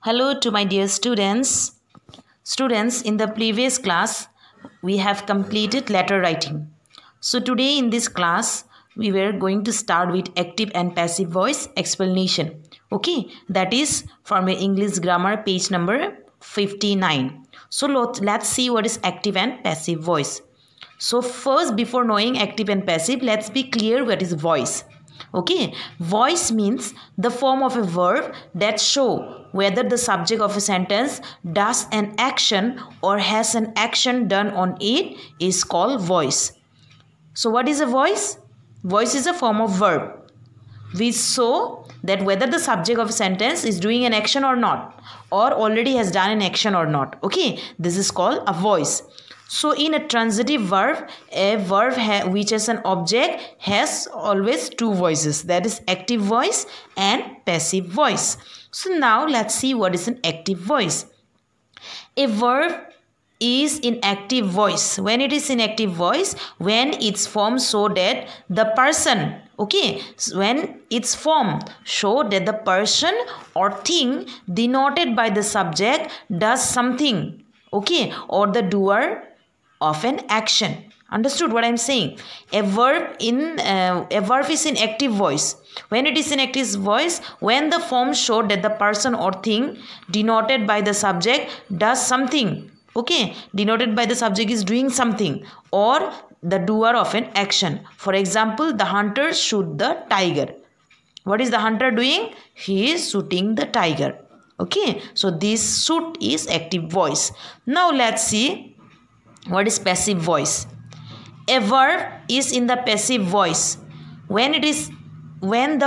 Hello to my dear students. Students, in the previous class, we have completed letter writing. So today in this class, we were going to start with active and passive voice explanation. Okay, that is for my English grammar page number 59. So let's see what is active and passive voice. So first, before knowing active and passive, let's be clear what is voice. Okay, voice means the form of a verb that show whether the subject of a sentence does an action or has an action done on it is called voice. So what is a voice? Voice is a form of verb which show that whether the subject of a sentence is doing an action or not, or already has done an action or not. Okay, this is called a voice. So in a transitive verb, a verb which has an object has always two voices, that is active voice and passive voice. So now let's see what is an active voice. A verb is in active voice. When it is in active voice, when its form show that the person, okay, when its form show that the person or thing denoted by the subject does something, okay, or the doer of an action. Understood what I'm saying? A verb is in active voice. When it is in active voice, when the form showed that the person or thing denoted by the subject does something, okay, denoted by the subject is doing something, or the doer of an action. For example, the hunter shoot the tiger. What is the hunter doing? He is shooting the tiger. Okay, so this shoot is active voice. Now let's see what is passive voice. A verb is in the passive voice when the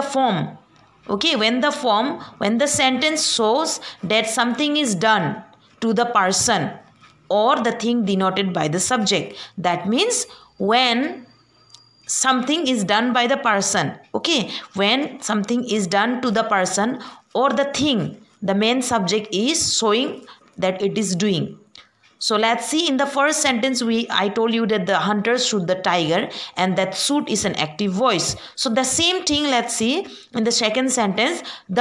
sentence shows that something is done to the person or the thing denoted by the subject. That means when something is done by the person, okay, when something is done to the person or the thing, the main subject is showing that it is doing. So let's see, in the first sentence I told you that the hunter shoot the tiger, and that shoot is an active voice. So the same thing, let's see in the second sentence, the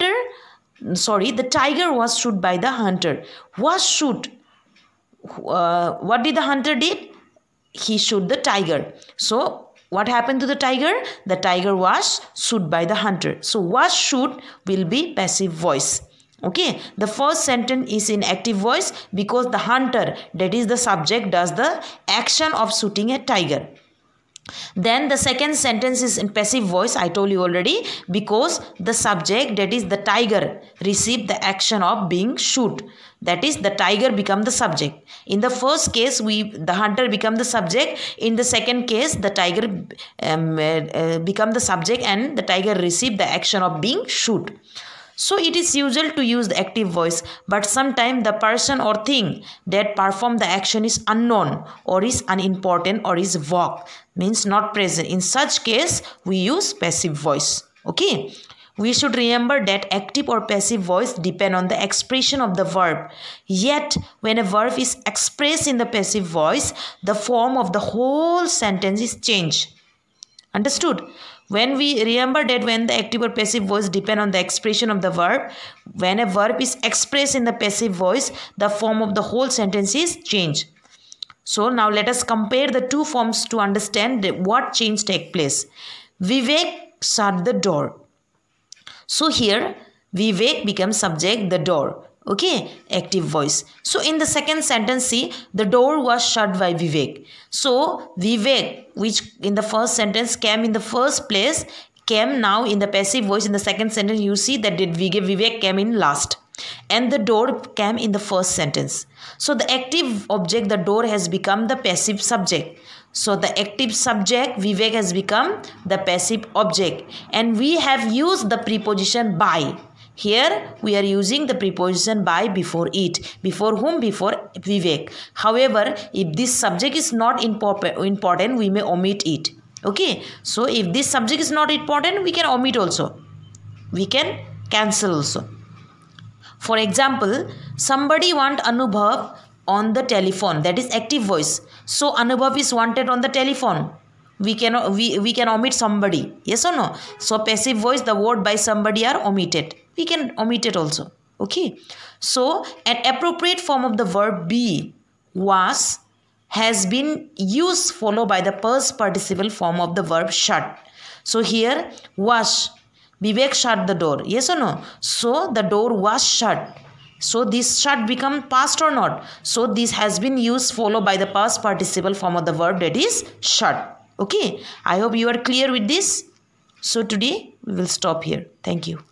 tiger was shoot by the hunter. Was shoot. What did the hunter did? He shoot the tiger. So what happened to the tiger? The tiger was shoot by the hunter. So was shoot will be passive voice. Okay, the first sentence is in active voice because the hunter, that is the subject, does the action of shooting a tiger. Then the second sentence is in passive voice, I told you already, because the subject, that is the tiger, received the action of being shoot. That is, the tiger become the subject. In the first case, the hunter become the subject. In the second case, the tiger become the subject and the tiger received the action of being shoot. So it is usual to use the active voice, but sometimes the person or thing that perform the action is unknown or is unimportant or is vague, means not present. In such case, we use passive voice. Okay. We should remember that active or passive voice depend on the expression of the verb. Yet, when a verb is expressed in the passive voice, the form of the whole sentence is changed. Understood? When we remember that when the active or passive voice depend on the expression of the verb, when a verb is expressed in the passive voice, the form of the whole sentence is changed. So now let us compare the two forms to understand what change take place. Vivek shut the door. So here Vivek becomes subject, the door. Okay, active voice. So in the second sentence, see, the door was shut by Vivek. So Vivek, which in the first sentence came in the first place, came now in the passive voice. In the second sentence, you see that Vivek came in last. And the door came in the first sentence. So the active object, the door, has become the passive subject. So the active subject, Vivek, has become the passive object. And we have used the preposition by. Here we are using the preposition by before it. Before whom? Before Vivek. However, if this subject is not important, we may omit it. Okay. So if this subject is not important, we can omit also. We can cancel also. For example, somebody want Anubhav on the telephone. That is active voice. So Anubhav is wanted on the telephone. We can omit somebody. Yes or no? So passive voice, the word by somebody are omitted. We can omit it also. Okay, so an appropriate form of the verb be was has been used followed by the past participle form of the verb shut. So here was, Vivek shut the door, yes or no? So the door was shut. So this shut become past or not? So this has been used followed by the past participle form of the verb, that is shut. Okay, I hope you are clear with this. So today we will stop here. Thank you.